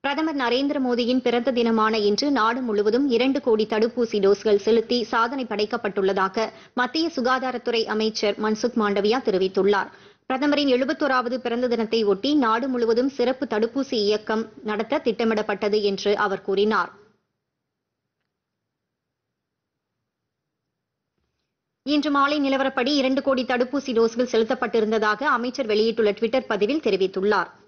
பிரதமர் நரேந்திர மோடியின் பிறந்த தினமான இன்று நாடு முழுவதும் 2 கோடி தடுப்பூசி டோஸ்கள் செலுத்தி சாதனை படைக்கப்பட்டுள்ளதாக மத்திய சுகாதாரத்துறை அமைச்சர் மன்சுக் மாண்டவியா தெரிவித்துள்ளார். பிரதமரின் 71வது பிறந்த தினத்தை ஒட்டி நாடு முழுவதும் சிறப்பு தடுப்பூசி இயக்கம் நடத்த திட்டமிடப்பட்டது என்று அவர் கூறினார். இன்று மாலை நிலவரப்படி 2 கோடி தடுப்பூசி டோஸ்கள் செலுத்தப்பட்டிருந்ததாக அமைச்சர் வெளியிட்டுள்ள டுவிட்டர் பதிவில் தெரிவித்துள்ளார்.